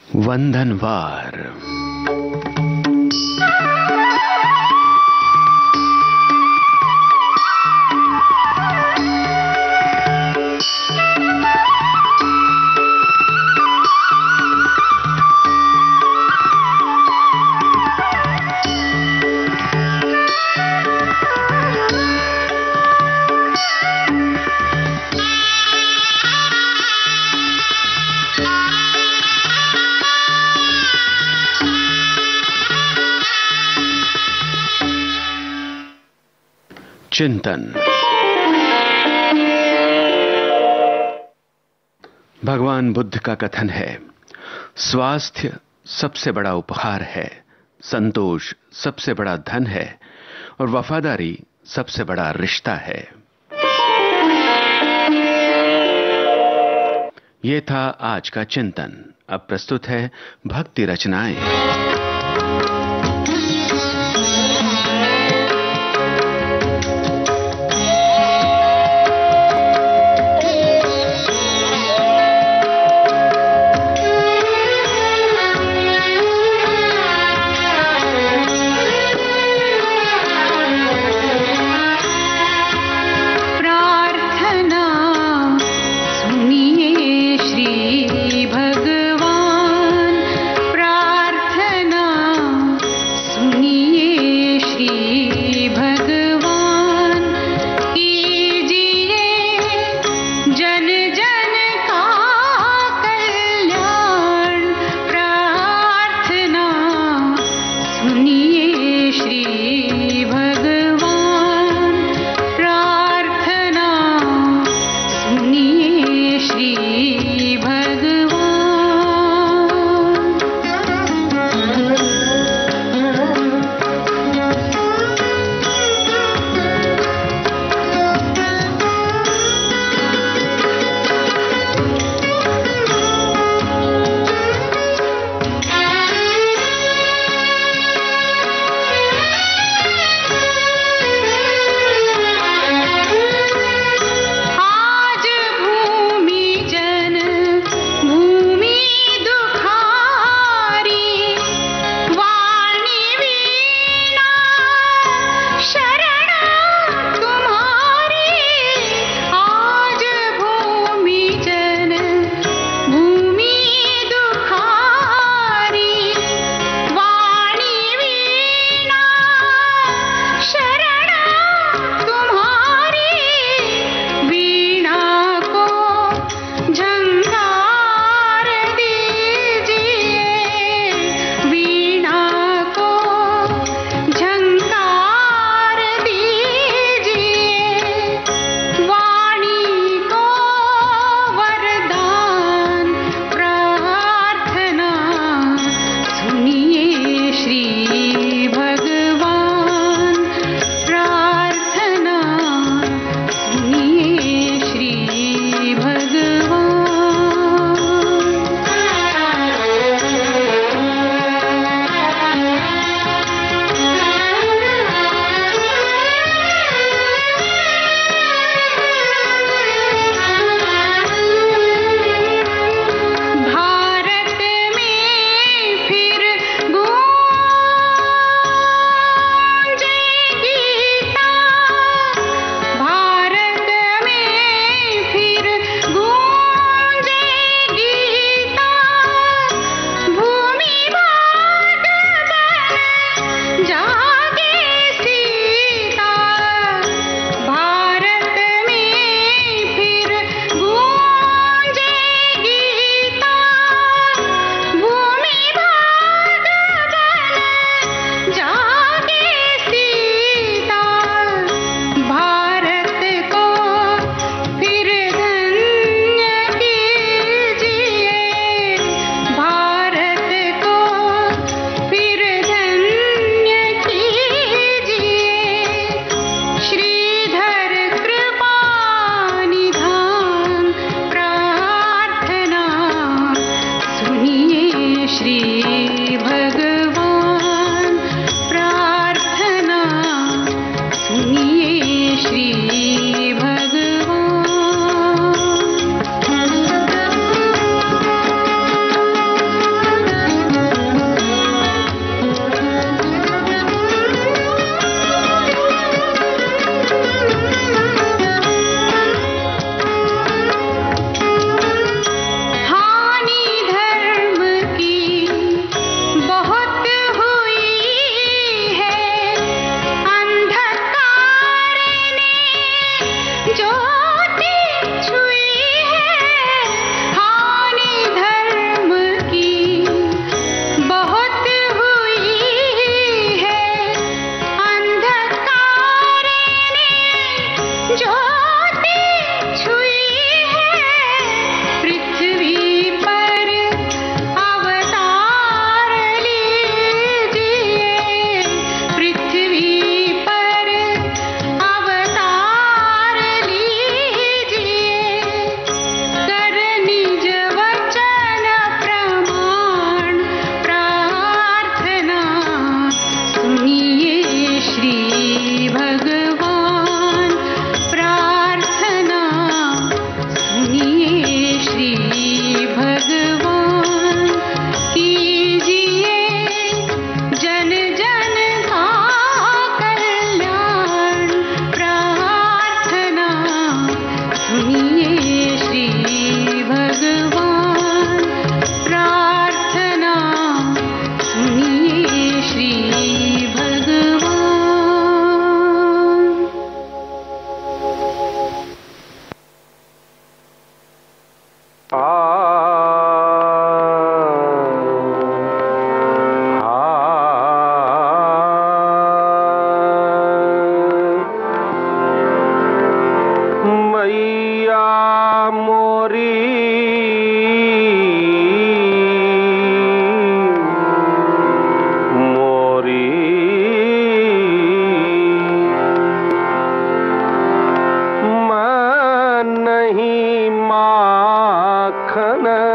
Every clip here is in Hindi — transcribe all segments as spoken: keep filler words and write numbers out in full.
वंदनवार। चिंतन। भगवान बुद्ध का कथन है, स्वास्थ्य सबसे बड़ा उपहार है, संतोष सबसे बड़ा धन है और वफादारी सबसे बड़ा रिश्ता है। ये था आज का चिंतन। अब प्रस्तुत है भक्ति रचनाएं।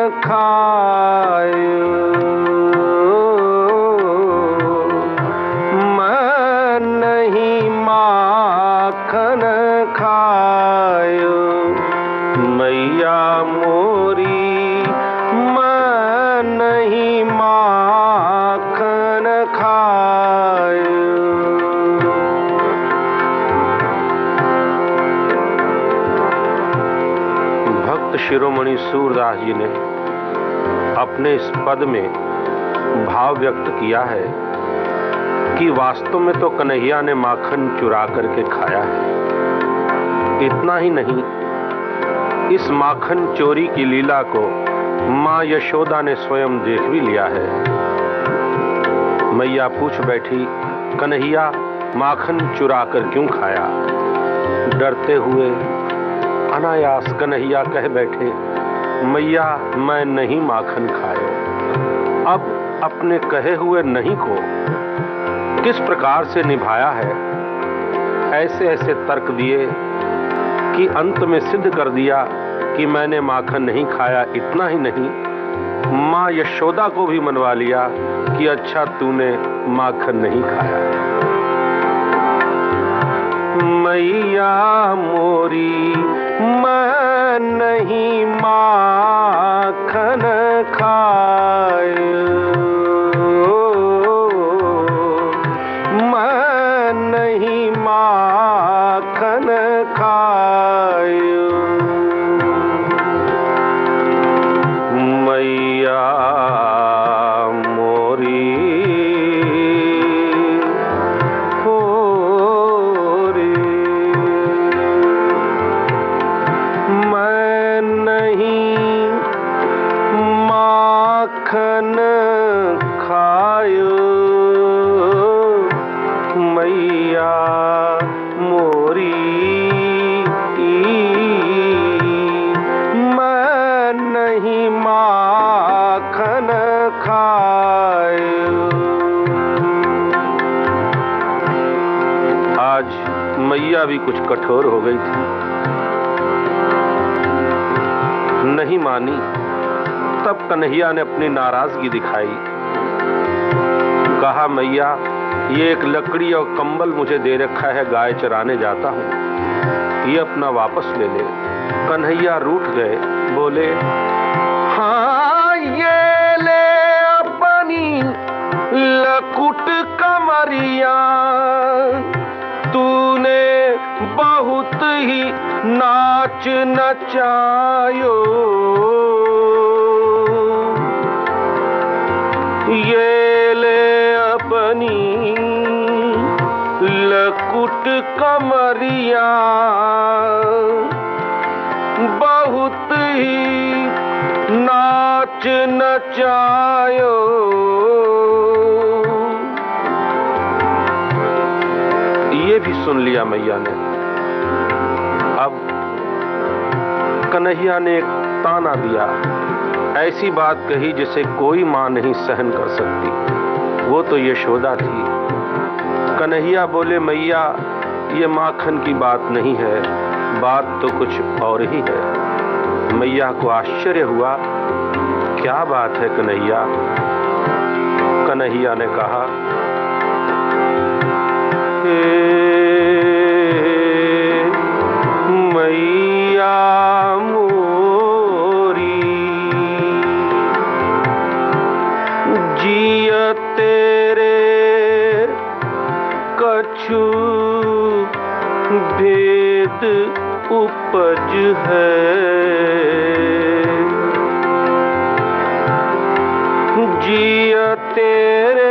खायो, मैं नहीं माखन खायो, मैया मोरी मैं नहीं माखन खायो। भक्त शिरोमणि सूरदास जी ने अपने इस पद में भाव व्यक्त किया है कि वास्तव में तो कन्हैया ने माखन चुरा करके खाया है। इतना ही नहीं, इस माखन चोरी की लीला को मां यशोदा ने स्वयं देख भी लिया है। मैया पूछ बैठी, कन्हैया माखन चुरा कर क्यों खाया? डरते हुए अनायास कन्हैया कह बैठे, मैया मैं नहीं माखन खायो। अब अपने कहे हुए नहीं को किस प्रकार से निभाया है, ऐसे ऐसे तर्क दिए कि अंत में सिद्ध कर दिया कि मैंने माखन नहीं खाया। इतना ही नहीं, मां यशोदा को भी मनवा लिया कि अच्छा तूने माखन नहीं खाया। मैया मोरी मैं नहीं माखन खायो, मैं नहीं माखन खायो, मैया मोरी हो रे, मैं नहीं माखन खायो, मैया मोरी मैं नहीं माखन खायो। आज मैया भी कुछ कठोर हो गई थी, नहीं मानी। तब कन्हैया ने अपनी नाराजगी दिखाई, कहा मैया ये एक लकड़ी और कंबल मुझे दे रखा है, गाय चराने जाता हूं, ये अपना वापस ले ले। कन्हैया रूठ गए, बोले हाँ ये ले अपनी लकुट कमरिया, तूने बहुत ही नाच नचायो, ये ले अपनी लकुट कमरिया, बहुत ही नाच नचायो। ये भी सुन लिया मैया ने। अब कन्हैया ने एक ताना दिया, ऐसी बात कही जिसे कोई मां नहीं सहन कर सकती। वो तो यशोदा थी। कन्हैया बोले मैया ये माखन की बात नहीं है, बात तो कुछ और ही है। मैया को आश्चर्य हुआ, क्या बात है कन्हैया? कन्हैया ने कहा मैया मोरी जिया तेरे कछु भेद उपज है, जिया तेरे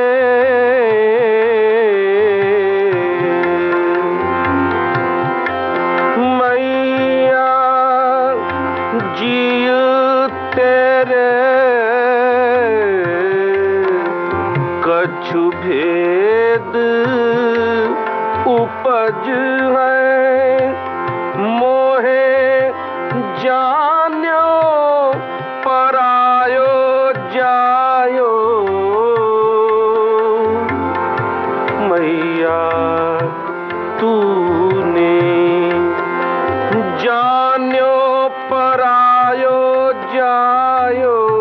मैया जिया तेरे कछु भेद उपज है, मोहे जान्यो परायो जायो, मैया तूने जान्यो परायो जायो।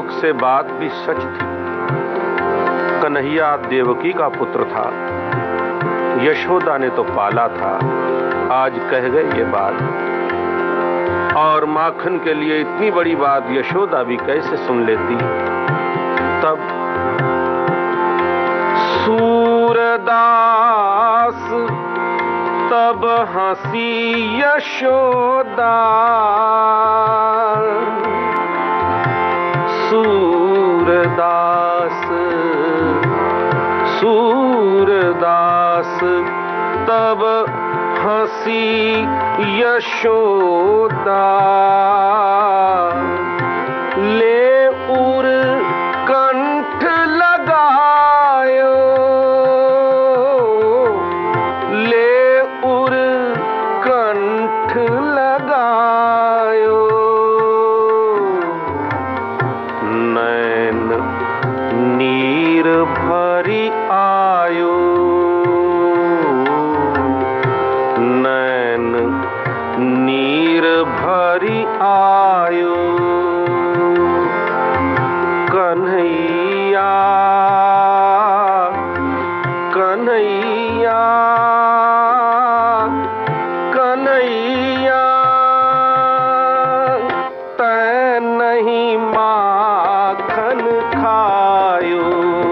मुख से बात भी सच थी। कन्हैया देवकी का पुत्र था, यशोदा ने तो पाला था, आज कह गए ये बात। और माखन के लिए इतनी बड़ी बात यशोदा भी कैसे सुन लेती। तब सूरदास तब हंसी यशोदा, सूरदास सूरदास तब हंसी यशोदा, ले उर कंठ लगायो, ले उर कंठ लगायो, नैन नीर भरी आयो, नैन नीर भरी आयो, कन्हैया कन्हैया कन्हैया, तै नहीं माखन खायो,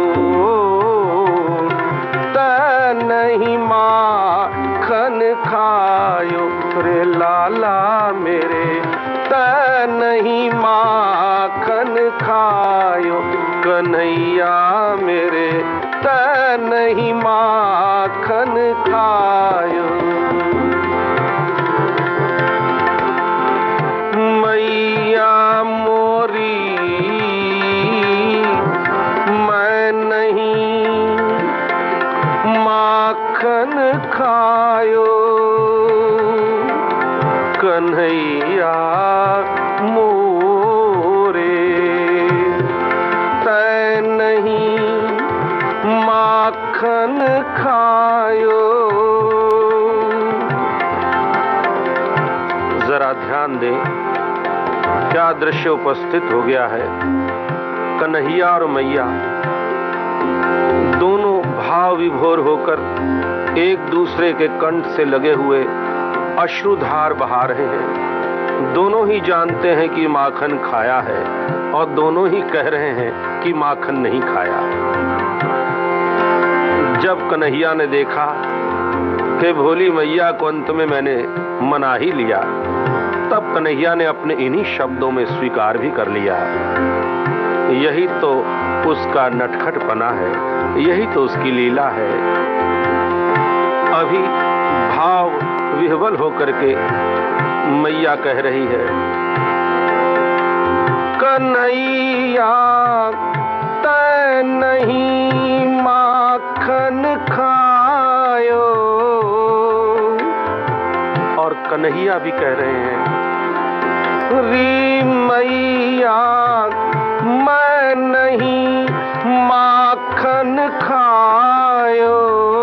तै नहीं माखन खायो, रे लाला मेरे तै नहीं माखन खायो, कन्हैया मेरे तै नहीं माखन खायो। मैया मोरी मैं नहीं माखन खायो, कन्हैया मोरे तै नहीं माखन खायो। जरा ध्यान दें, क्या दृश्य उपस्थित हो गया है। कन्हैया और मैया दोनों भाव विभोर होकर एक दूसरे के कंठ से लगे हुए अश्रुधार बहा रहे हैं। दोनों ही जानते हैं कि माखन खाया है और दोनों ही कह रहे हैं कि माखन नहीं खाया। जब कन्हैया ने देखा कि भोली मैया को अंत में मैंने मना ही लिया, तब कन्हैया ने अपने इन्हीं शब्दों में स्वीकार भी कर लिया। यही तो उसका नटखटपना है, यही तो उसकी लीला है। अभी भाव विह्वल होकर के मैया कह रही है, कन्हैया तै नहीं माखन खायो, और कन्हैया भी कह रहे हैं, री मैया मैं नहीं माखन खायो।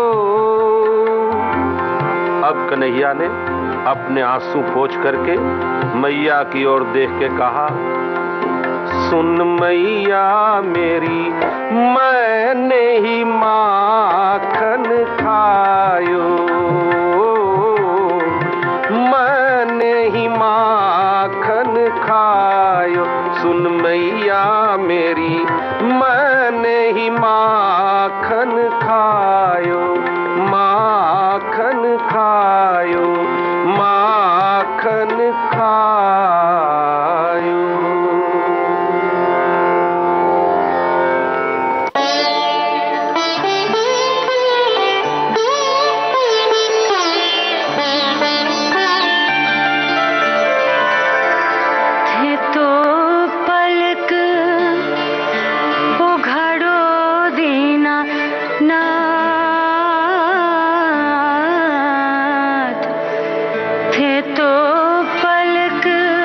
अब कन्हैया ने अपने आंसू पोंछ करके मैया की ओर देख के कहा, सुन मैया मेरी मैंने ही माखन खायो, मैंने ही माखन खायो, सुन मैया मेरी मैंने ही माखन खायो, माखन खायो, माखन खायो। थे तो पलक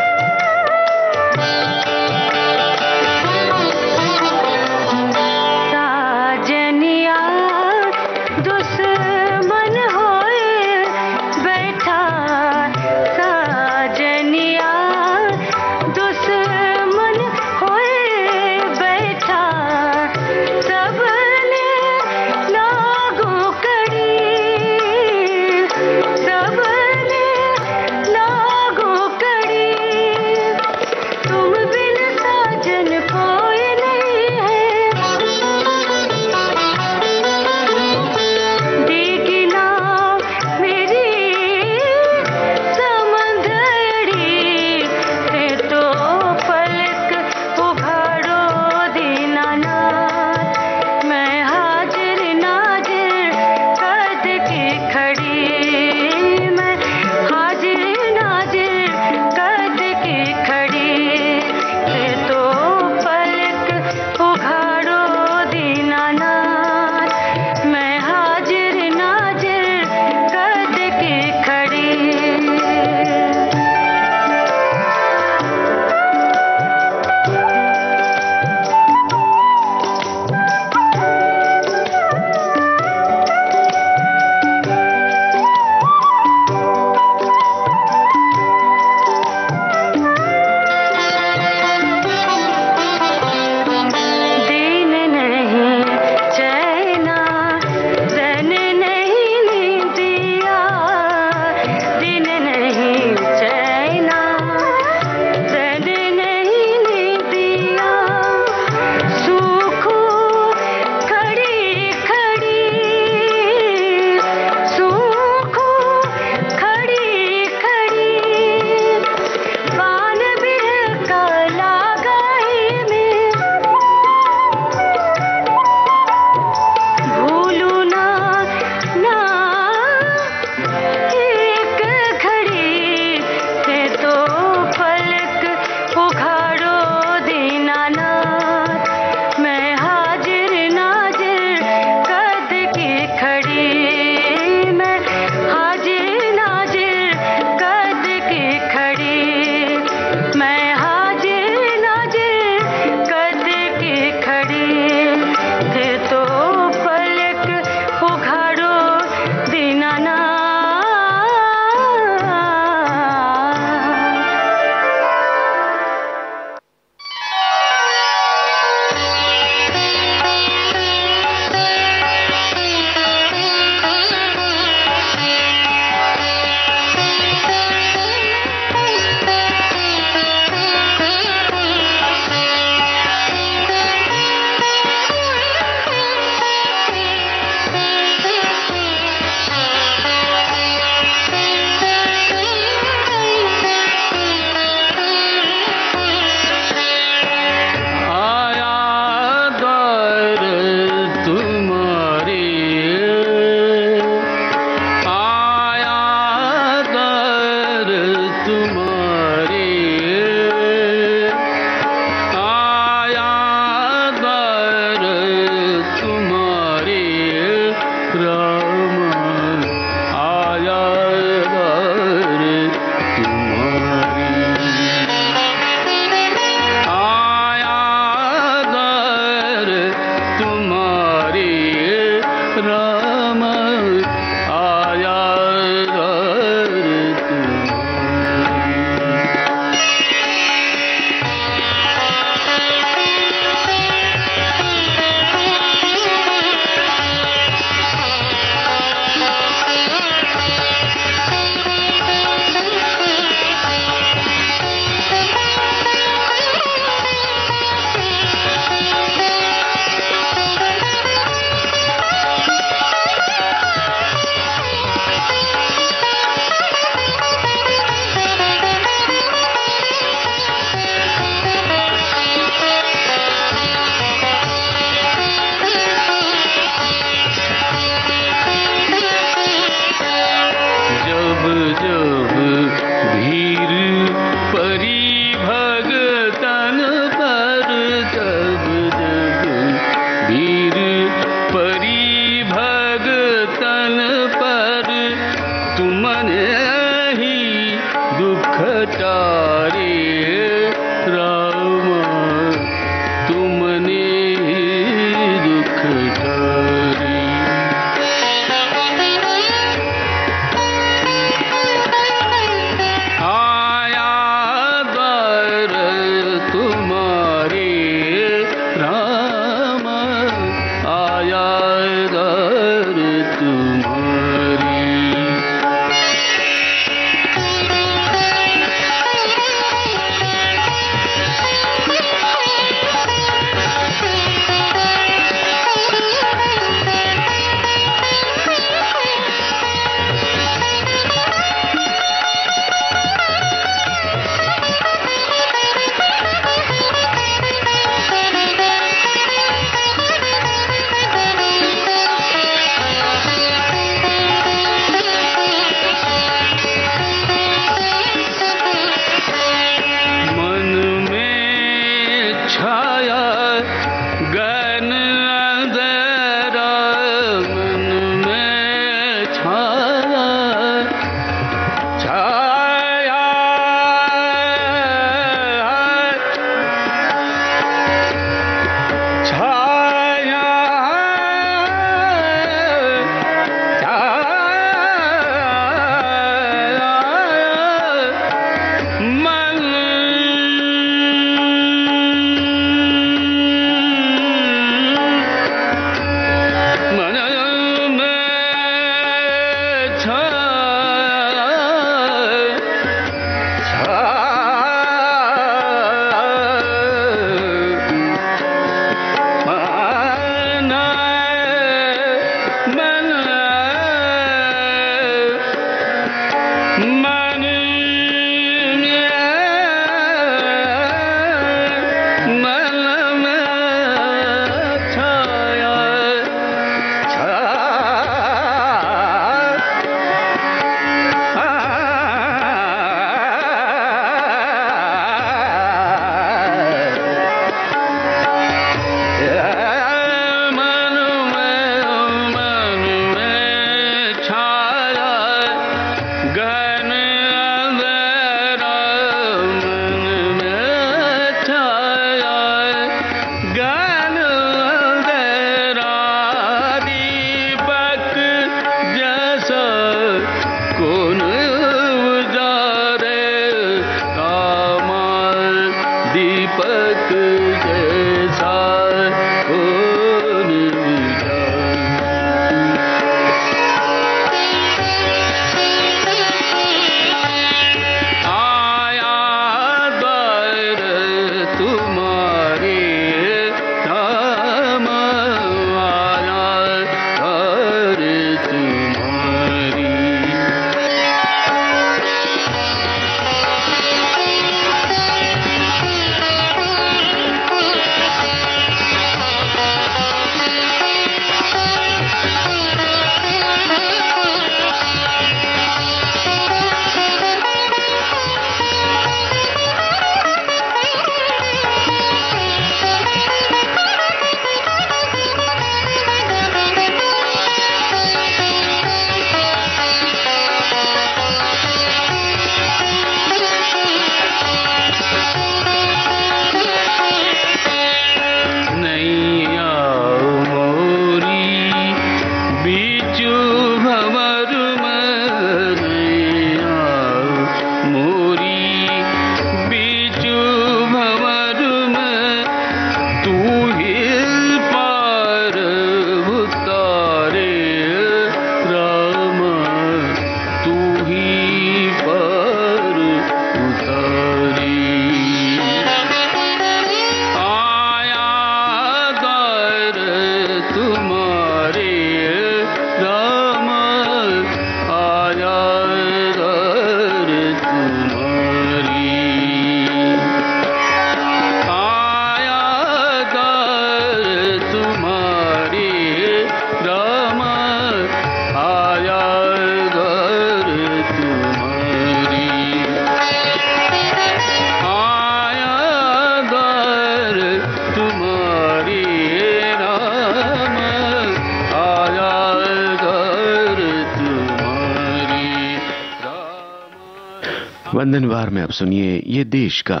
वंदनवार में अब सुनिए ये देश का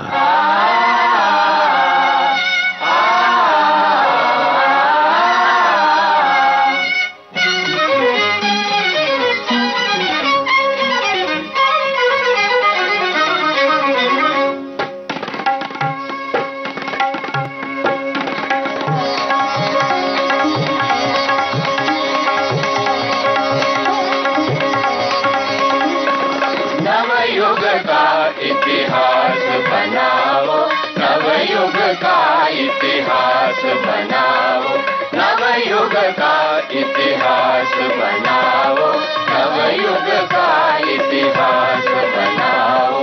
युग का इतिहास बनाओ, नवयुग का इतिहास बनाओ, नवयुग का इतिहास बनाओ, नवयुग का इतिहास बनाओ।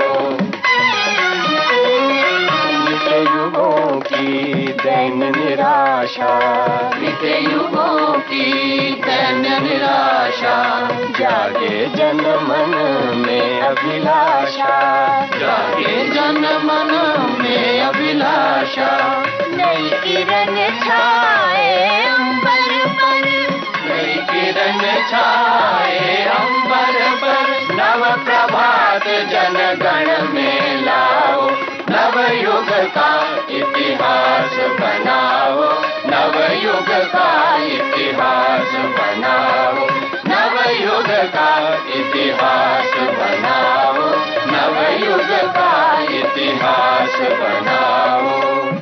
बीते युगों की दैन निराशा, बीते युगों की दैन निराशा, जागे जन मन में अभिलाषा, जागे जन मन में अभिलाषा। नई किरण छाए अंबर पर, नई किरण छाए अंबर पर, नव प्रभात जन गण में लाओ, नवयुग का इतिहास बनाओ, नवयुग का इतिहास बनाओ, नवयुग का इतिहास बनाओ, नवयुग का इतिहास बनाओ।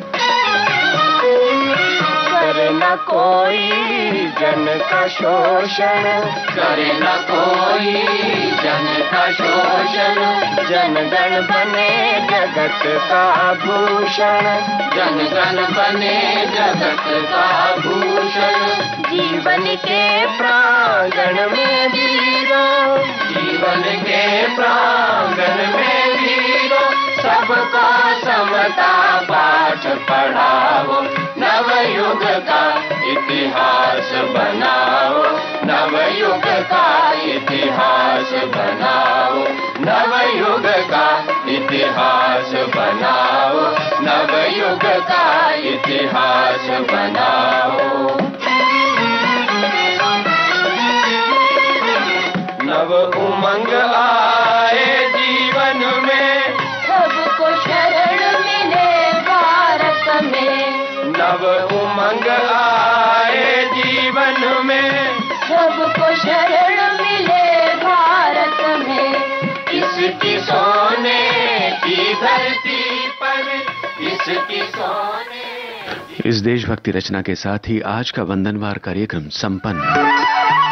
करे न कोई जन का शोषण, करे न कोई जन का शोषण, जनगण बने जगत का भूषण, जनगण बने जगत का भूषण। जीवन के प्रांगण में वीरों, जीवन के प्रांगण में वीरों, सबको समता पाठ पढ़ाओ, नवयुग का इतिहास बनाओ, नवयुग का इतिहास बनाओ, नवयुग का इतिहास बनाओ, नवयुग का इतिहास बनाओ। नव उमंग आए जीवन में, सबको शरण मिले भारत में, नव उमंग आए जीवन में, सबको शरण मिले भारत में। इसकी सोने की धरती पर, इसकी सोने। इस देशभक्ति रचना के साथ ही आज का वंदनवार कार्यक्रम संपन्न।